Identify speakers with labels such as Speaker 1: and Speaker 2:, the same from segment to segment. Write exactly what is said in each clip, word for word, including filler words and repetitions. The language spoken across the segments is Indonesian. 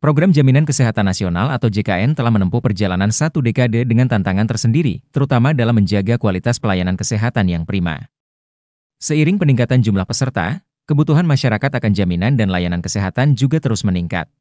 Speaker 1: Program Jaminan Kesehatan Nasional atau J K N telah menempuh perjalanan satu dekade dengan tantangan tersendiri, terutama dalam menjaga kualitas pelayanan kesehatan yang prima. Seiring peningkatan jumlah peserta, kebutuhan masyarakat akan jaminan dan layanan kesehatan juga terus meningkat.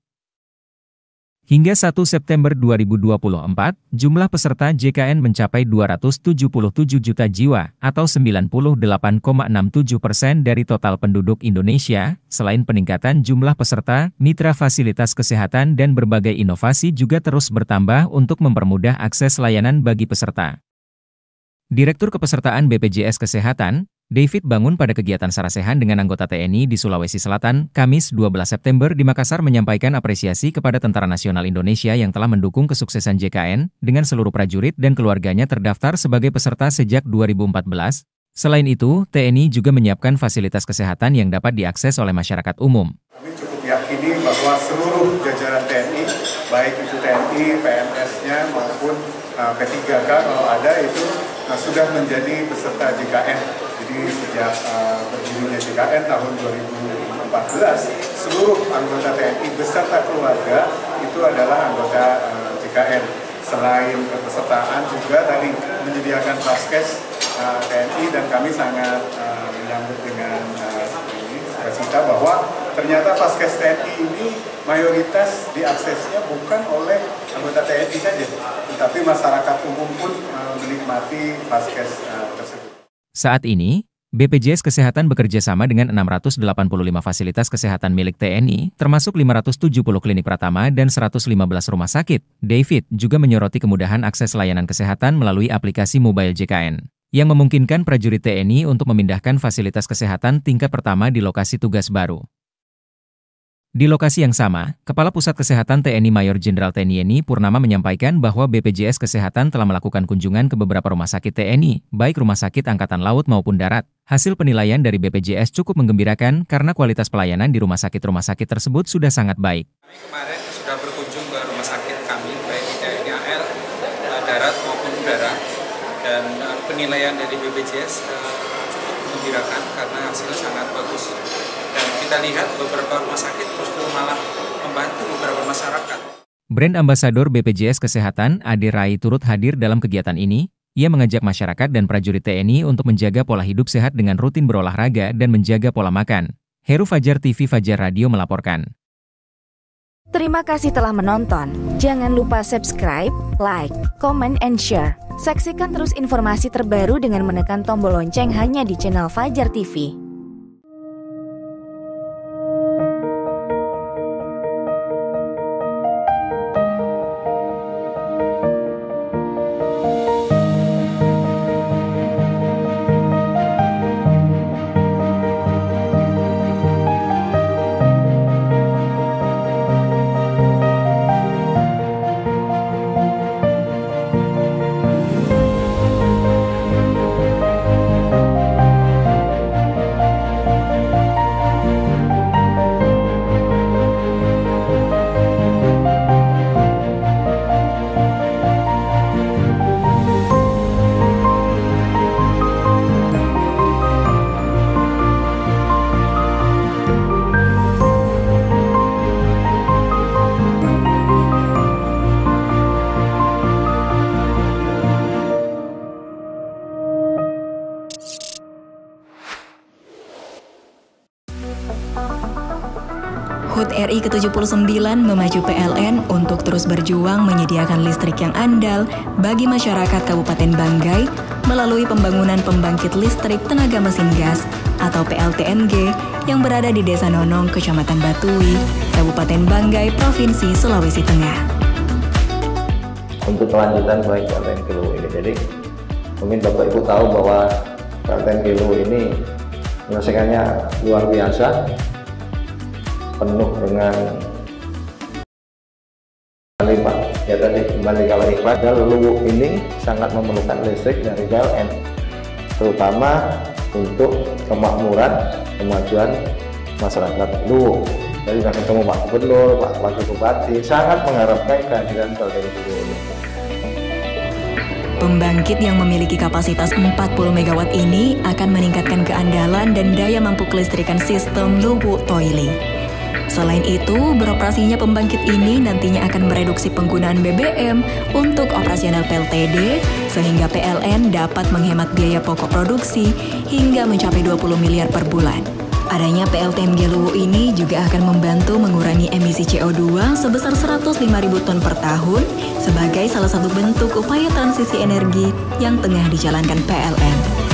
Speaker 1: Hingga satu September dua ribu dua puluh empat, jumlah peserta J K N mencapai dua ratus tujuh puluh tujuh juta jiwa atau sembilan puluh delapan koma enam tujuh persen dari total penduduk Indonesia. Selain peningkatan jumlah peserta, mitra fasilitas kesehatan dan berbagai inovasi juga terus bertambah untuk mempermudah akses layanan bagi peserta. Direktur Kepesertaan B P J S Kesehatan, David Bangun pada kegiatan sarasehan dengan anggota T N I di Sulawesi Selatan, Kamis dua belas September di Makassar menyampaikan apresiasi kepada Tentara Nasional Indonesia yang telah mendukung kesuksesan J K N, dengan seluruh prajurit dan keluarganya terdaftar sebagai peserta sejak dua ribu empat belas. Selain itu, T N I juga menyiapkan fasilitas kesehatan yang dapat diakses oleh masyarakat umum.
Speaker 2: Kami cukup yakini bahwa seluruh jajaran T N I, baik itu T N I, P N S-nya maupun uh, P tiga K kalau ada itu uh, sudah menjadi peserta J K N. Jadi sejak uh, berdirinya J K N tahun dua ribu empat belas, seluruh anggota T N I beserta keluarga itu adalah anggota uh, J K N. Selain kepesertaan juga tadi menyediakan vaskes uh, T N I, dan kami sangat uh, menyambut dengan uh, ini, sukacita bahwa ternyata vaskes T N I ini mayoritas diaksesnya bukan oleh anggota T N I saja, tetapi masyarakat umum pun uh, menikmati vaskes uh, tersebut.
Speaker 1: Saat ini, B P J S Kesehatan bekerja sama dengan enam ratus delapan puluh lima fasilitas kesehatan milik T N I, termasuk lima ratus tujuh puluh klinik pratama dan seratus lima belas rumah sakit. David juga menyoroti kemudahan akses layanan kesehatan melalui aplikasi mobile J K N, yang memungkinkan prajurit T N I untuk memindahkan fasilitas kesehatan tingkat pertama di lokasi tugas baru. Di lokasi yang sama, Kepala Pusat Kesehatan T N I Mayor Jenderal Tni Yeni Purnama menyampaikan bahwa B P J S Kesehatan telah melakukan kunjungan ke beberapa rumah sakit T N I, baik rumah sakit Angkatan Laut maupun darat. Hasil penilaian dari B P J S cukup menggembirakan karena kualitas pelayanan di rumah sakit-rumah sakit tersebut sudah sangat baik.
Speaker 3: Kami kemarin sudah berkunjung ke rumah sakit kami, baik di T N I A L, darat maupun udara, dan penilaian dari B P J S cukup menggembirakan karena hasilnya sangat bagus. Dan kita lihat beberapa rumah sakit justru malah membantu beberapa masyarakat.
Speaker 1: Brand Ambasador B P J S Kesehatan, Ade Rai turut hadir dalam kegiatan ini. Ia mengajak masyarakat dan prajurit T N I untuk menjaga pola hidup sehat dengan rutin berolahraga dan menjaga pola makan. Heru Fajar T V Fajar Radio melaporkan.
Speaker 4: Terima kasih telah menonton. Jangan lupa subscribe, like, comment, and share. Saksikan terus informasi terbaru dengan menekan tombol lonceng hanya di channel Fajar T V.
Speaker 5: H U T R I ke tujuh puluh sembilan memacu P L N untuk terus berjuang menyediakan listrik yang andal bagi masyarakat Kabupaten Banggai melalui pembangunan pembangkit listrik tenaga mesin gas atau P L T M G yang berada di Desa Nonong, Kecamatan Batui, Kabupaten Banggai, Provinsi Sulawesi Tengah.
Speaker 6: Untuk kelanjutan proyek P L T N Kilo ini, jadi mungkin Bapak Ibu tahu bahwa P L T N Kilo ini menyelesaikannya luar biasa, penuh dengan lipat ya tadi kembali kalau ikhlas. Dan Luwuk ini sangat memerlukan listrik dari P L N, terutama untuk kemakmuran kemajuan masyarakat Luwuk. Jadi sudah ketemu Pak Gubernur, Pak Wakil Bupati, sangat mengharapkan kehadiran P L T N Kilo ini.
Speaker 5: Pembangkit yang memiliki kapasitas empat puluh megawatt ini akan meningkatkan keandalan dan daya mampu kelistrikan sistem Luwuk Toili. Selain itu, beroperasinya pembangkit ini nantinya akan mereduksi penggunaan B B M untuk operasional P L T D, sehingga P L N dapat menghemat biaya pokok produksi hingga mencapai dua puluh miliar per bulan. Adanya P L T M G Luwu ini juga akan membantu mengurangi emisi C O dua sebesar seratus lima ribu ton per tahun sebagai salah satu bentuk upaya transisi energi yang tengah dijalankan P L N.